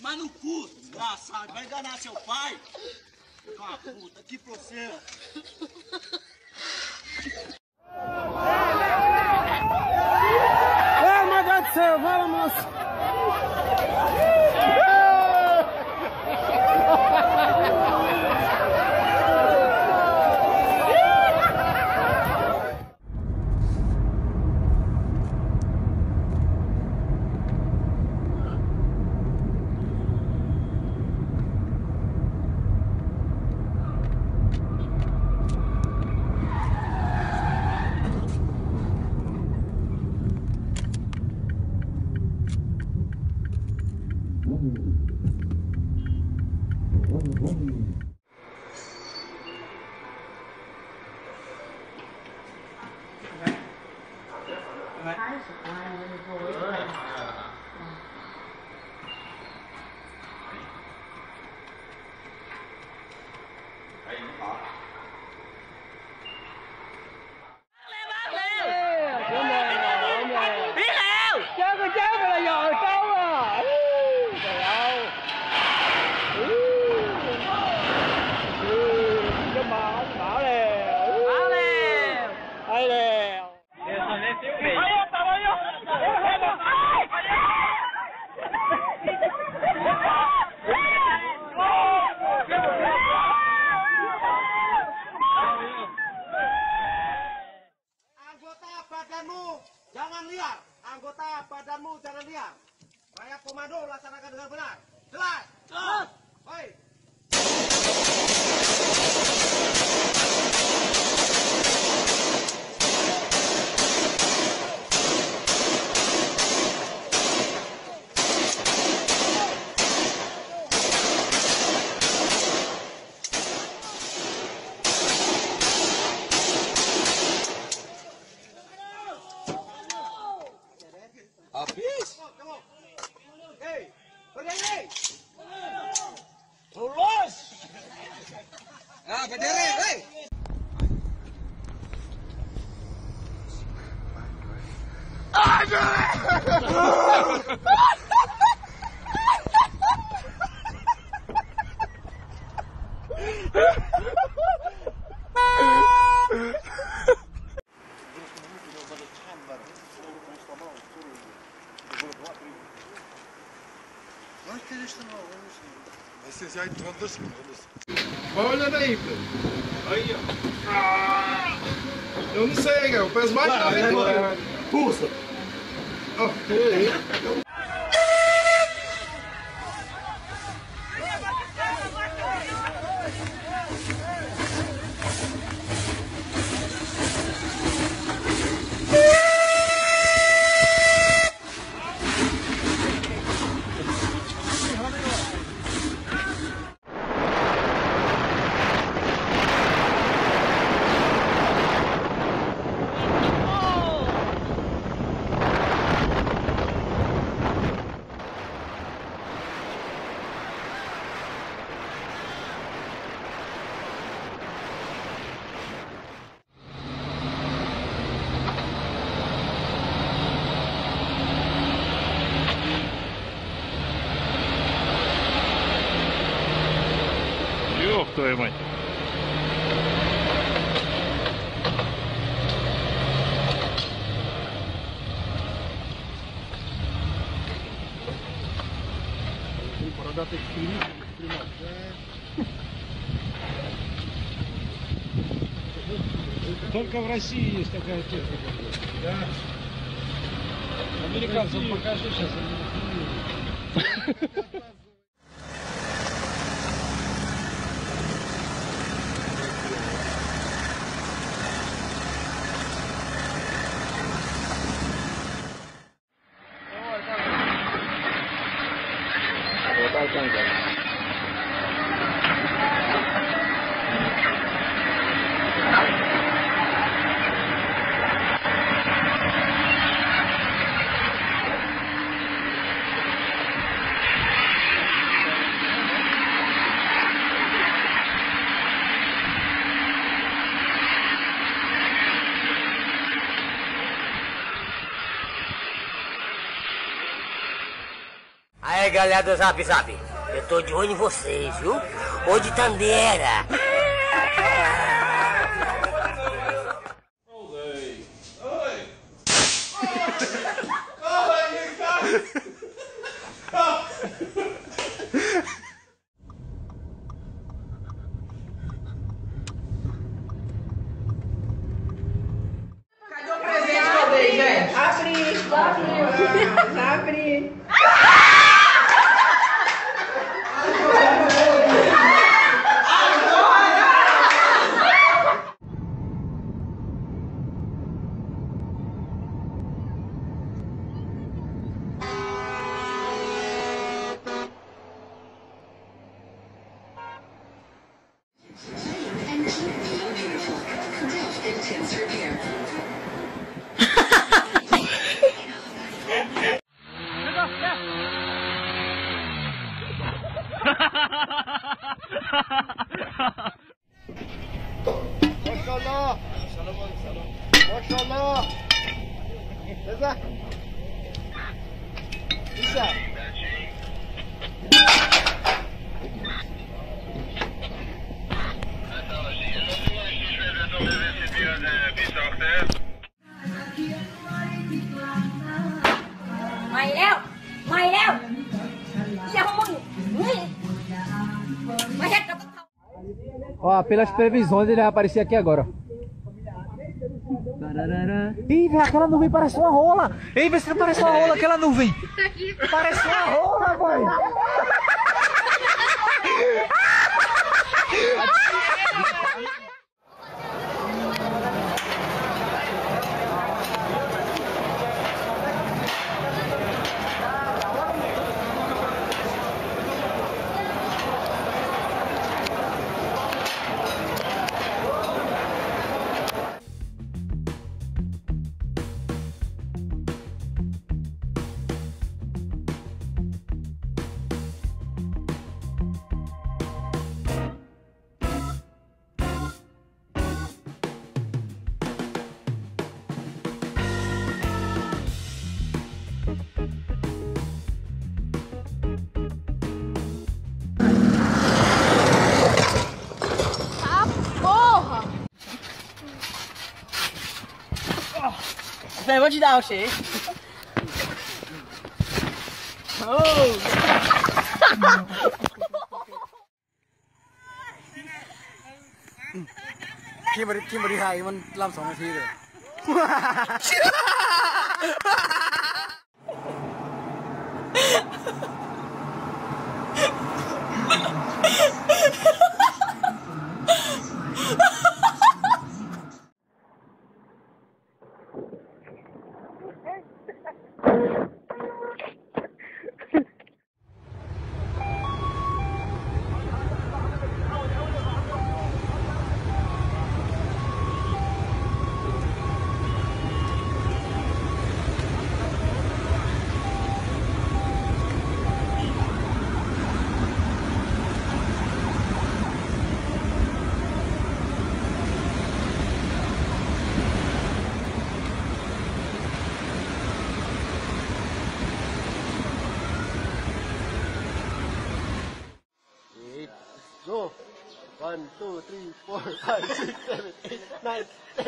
Mas no cu, desgraçado, vai enganar seu pai? Ah, puta, aqui pra você. É, meu Deus do céu, vai lá, moço. Jangan liar, anggota badanmu jangan liar. Raya komando laksanakan dengan benar. Jelas? Jelas. Baik. Habis? Hei, berdiri! Lulus! Ah, berdiri, hei! Vocês já entram das semanas. Olha daí, filho. Aí, ó. Eu não sei, cara. Eu peso mais que 90. Pulsa. Ok. Ёб твою мать. Бородатый экстремист. Только в России есть такая техника. Да. Американцам покажи сейчас. Aí, galera do Zap Zap, eu tô de olho em vocês, viu? Ô de Tandeira. Abre. Maşallah. Maşallah. Güzel. Güzel. Mày leo. Ia không Mày hết cả Ó, pelas previsões ele vai aparecer aqui agora. Ih, velho, aquela nuvem parece uma rola. Ei, vê se não parece uma rola aquela nuvem. Parece uma rola, boy. Velho, vou te dar o cheiro. Khi mà đi hài mình làm 2 นาทีเลย Go. 1, 2, 3, 4, 5, 6, 7, 8, 9,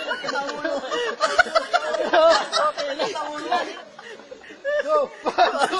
10. Go. 1, 2,